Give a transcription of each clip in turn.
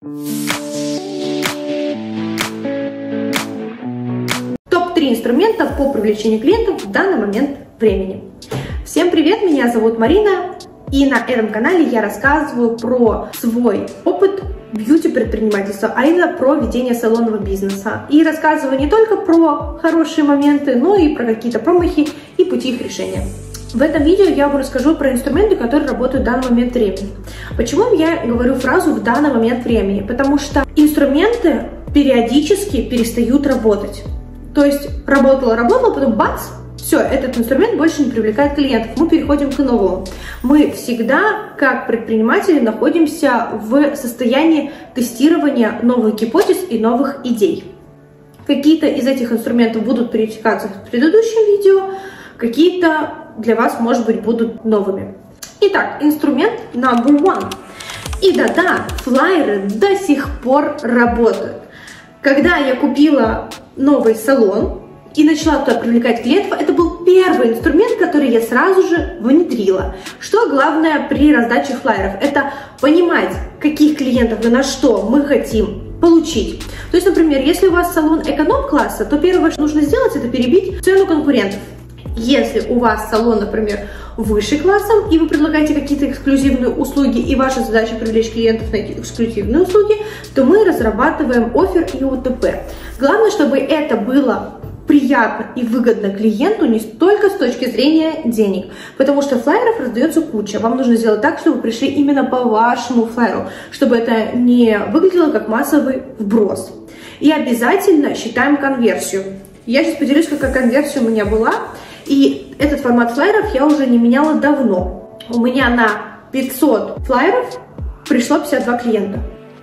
Топ-3 инструмента по привлечению клиентов в данный момент времени. Всем привет, меня зовут Марина, и на этом канале я рассказываю про свой опыт бьюти-предпринимательства, а именно про ведение салонного бизнеса. И рассказываю не только про хорошие моменты, но и про какие-то промахи и пути их решения. В этом видео я вам расскажу про инструменты, которые работают в данный момент времени. Почему я говорю фразу «в данный момент времени»? Потому что инструменты периодически перестают работать. То есть работала, потом бац, все, этот инструмент больше не привлекает клиентов, мы переходим к новому. Мы всегда, как предприниматели, находимся в состоянии тестирования новых гипотез и новых идей. Какие-то из этих инструментов будут пересекаться в предыдущем видео, какие-то для вас, может быть, будут новыми. Итак, инструмент number one. И да-да, флайеры до сих пор работают. Когда я купила новый салон и начала туда привлекать клиентов, это был первый инструмент, который я сразу же внедрила. Что главное при раздаче флайеров? Это понимать, каких клиентов и на что мы хотим получить. То есть, например, если у вас салон эконом-класса, то первое, что нужно сделать, это перебить цену конкурентов. Если у вас салон, например, выше классом, и вы предлагаете какие-то эксклюзивные услуги, и ваша задача привлечь клиентов на эти эксклюзивные услуги, то мы разрабатываем оффер и УТП. Главное, чтобы это было приятно и выгодно клиенту не только с точки зрения денег, потому что флайеров раздается куча. Вам нужно сделать так, чтобы пришли именно по вашему флайеру, чтобы это не выглядело как массовый вброс. И обязательно считаем конверсию. Я сейчас поделюсь, какая конверсия у меня была. И этот формат флайеров я уже не меняла давно. У меня на 500 флайеров пришло 52 клиента.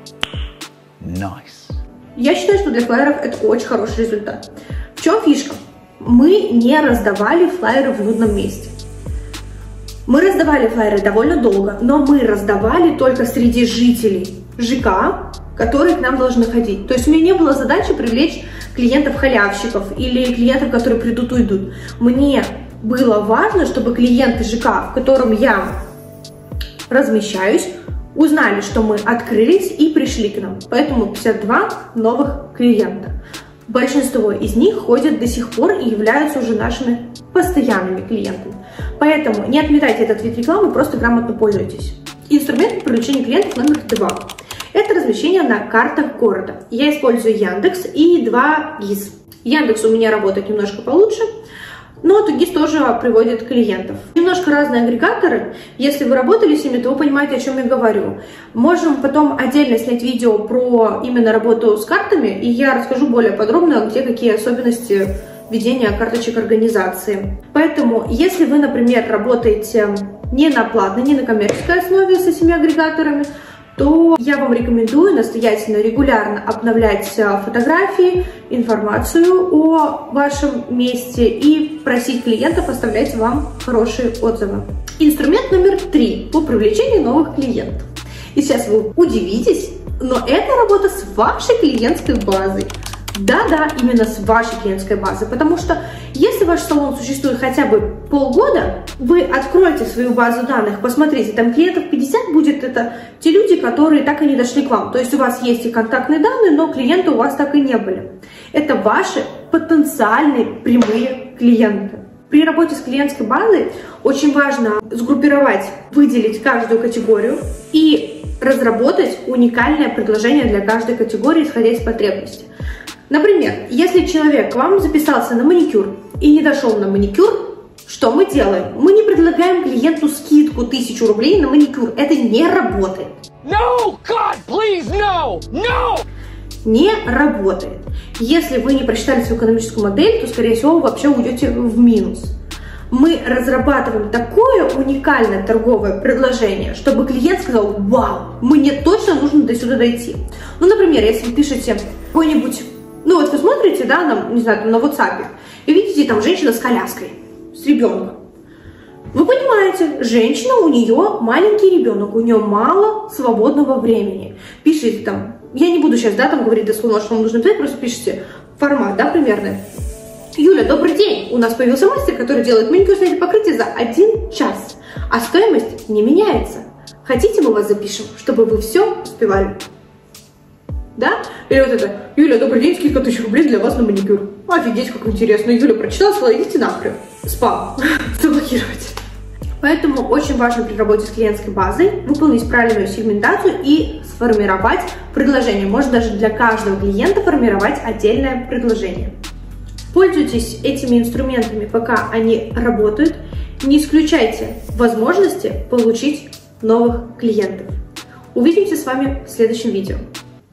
Nice. Я считаю, что для флайеров это очень хороший результат. В чем фишка? Мы не раздавали флайеры в людном месте. Мы раздавали флайеры довольно долго, но мы раздавали только среди жителей ЖК, которые к нам должны ходить. То есть у меня не было задачи привлечь клиентов-халявщиков или клиентов, которые придут и уйдут. Мне было важно, чтобы клиенты ЖК, в котором я размещаюсь, узнали, что мы открылись и пришли к нам. Поэтому 52 новых клиента. Большинство из них ходят до сих пор и являются уже нашими постоянными клиентами. Поэтому не отметайте этот вид рекламы, просто грамотно пользуйтесь. Инструмент привлечения клиентов номер 2. Это размещение на картах города. Я использую Яндекс и 2GIS. Яндекс у меня работает немножко получше, но 2GIS тоже приводит клиентов. Немножко разные агрегаторы. Если вы работали с ними, то вы понимаете, о чем я говорю. Можем потом отдельно снять видео про именно работу с картами, и я расскажу более подробно, где какие особенности ведения карточек организации. Поэтому, если вы, например, работаете не на платной, не на коммерческой основе с этими агрегаторами, то я вам рекомендую настоятельно регулярно обновлять фотографии, информацию о вашем месте и просить клиентов оставлять вам хорошие отзывы. Инструмент номер 3 по привлечению новых клиентов. И сейчас вы удивитесь, но это работа с вашей клиентской базой. Да-да, именно с вашей клиентской базы, потому что если ваш салон существует хотя бы полгода, вы откроете свою базу данных, посмотрите, там клиентов 50 будет, это те люди, которые так и не дошли к вам. То есть у вас есть и контактные данные, но клиенты у вас так и не были. Это ваши потенциальные прямые клиенты. При работе с клиентской базой очень важно сгруппировать, выделить каждую категорию и разработать уникальное предложение для каждой категории, исходя из потребностей. Например, если человек к вам записался на маникюр и не дошел на маникюр, что мы делаем? Мы не предлагаем клиенту скидку 1000 рублей на маникюр. Это не работает. No, God, please, no, no! Не работает. Если вы не прочитали свою экономическую модель, то, скорее всего, вы вообще уйдете в минус. Мы разрабатываем такое уникальное торговое предложение, чтобы клиент сказал: вау, мне точно нужно до сюда дойти. Ну, например, если вы пишете какой-нибудь... Ну вот вы смотрите, да, не знаю, на WhatsApp, и видите там женщина с коляской, с ребенком. Вы понимаете, женщина, у нее маленький ребенок, у нее мало свободного времени. Пишите там, я не буду сейчас, да, там говорить дословно, что вам нужно писать, просто пишите формат, да, примерно. Юля, добрый день, у нас появился мастер, который делает маникюр, снятие покрытия за 1 час, а стоимость не меняется. Хотите, мы вас запишем, чтобы вы все успевали? Или вот это: Юля, добрый день, скидка 1000 рублей для вас на маникюр. Офигеть, как интересно. Юля прочитала, сказала: идите нахрен. Спам. Заблокировать. Поэтому очень важно при работе с клиентской базой выполнить правильную сегментацию и сформировать предложение. Можно даже для каждого клиента формировать отдельное предложение. Пользуйтесь этими инструментами, пока они работают. Не исключайте возможности получить новых клиентов. Увидимся с вами в следующем видео.